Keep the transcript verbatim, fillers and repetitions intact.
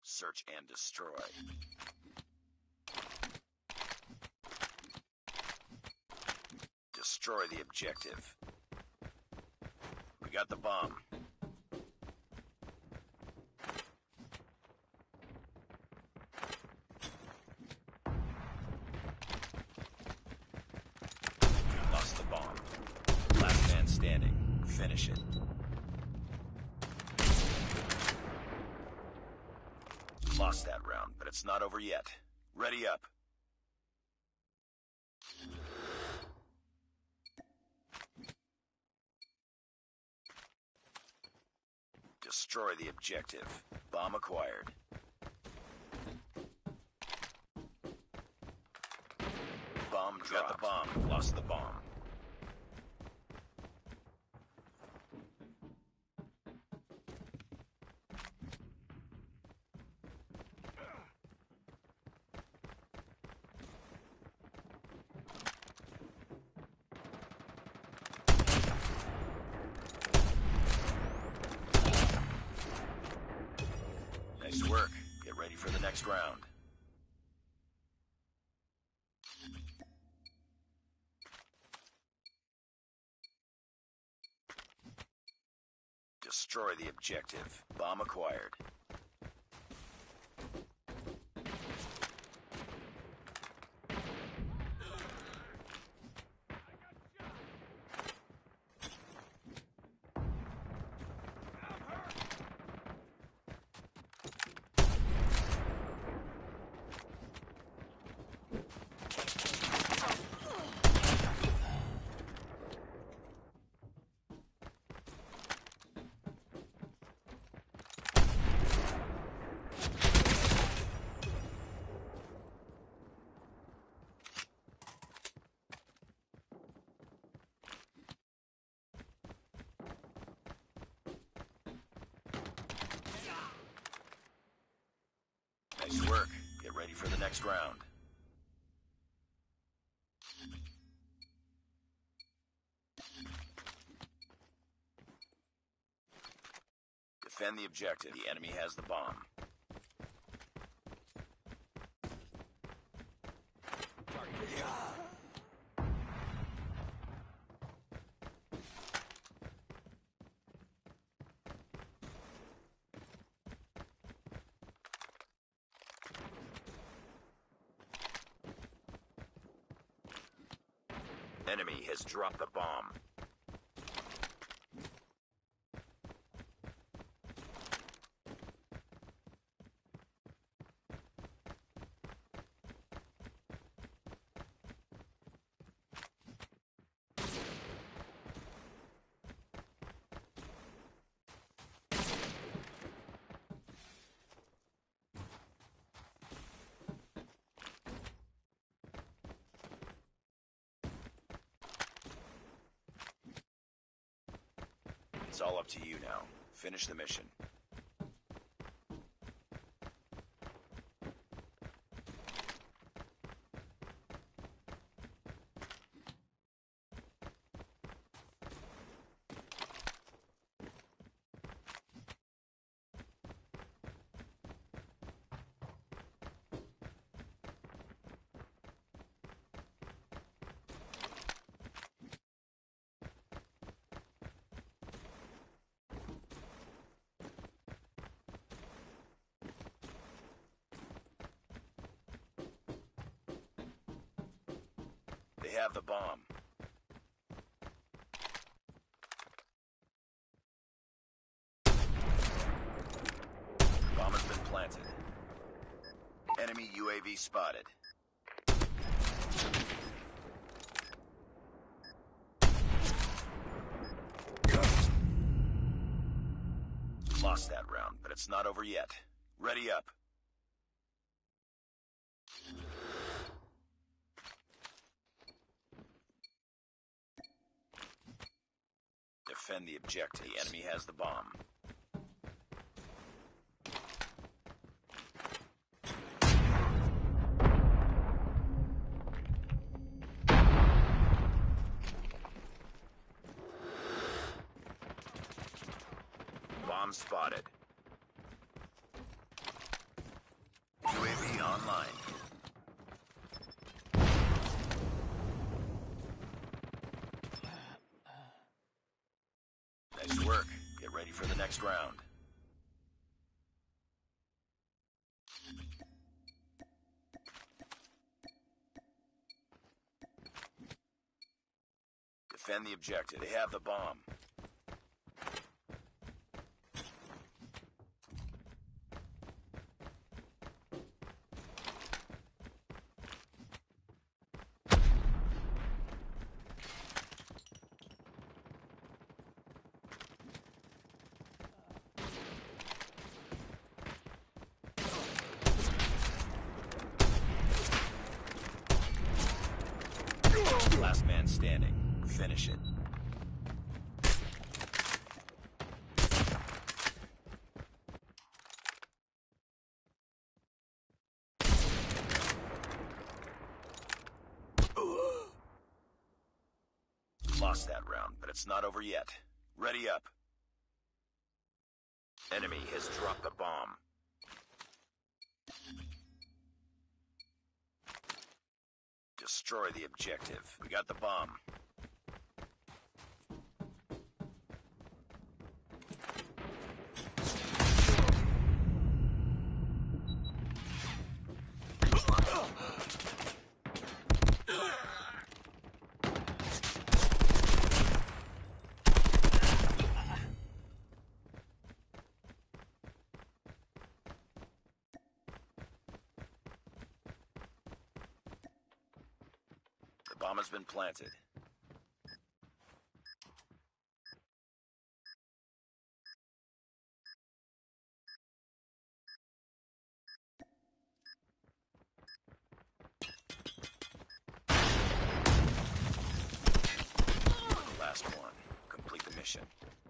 Search and destroy. Destroy the objective. We got the bomb. Lost the bomb. Last man standing. Finish it. Lost that round, but it's not over yet. Ready up. Destroy the objective. Bomb acquired. Bomb dropped. Got the bomb. Lost the bomb. Nice work. Get ready for the next round. Destroy the objective. Bomb acquired. Nice work. Get ready for the next round. Defend the objective. The enemy has the bomb. Enemy has dropped the bomb. It's all up to you now. Finish the mission. They have the bomb. Bomb has been planted. Enemy U A V spotted. Lost that round, but it's not over yet. Ready up. Defend the objective. The enemy has the bomb. Bomb spotted. Get ready for the next round. Defend the objective. They have the bomb. Last man standing. Finish it. Lost that round, but it's not over yet. Ready up. Enemy has dropped the bomb. Destroy the objective. We got the bomb. The bomb has been planted. Last one. Complete the mission.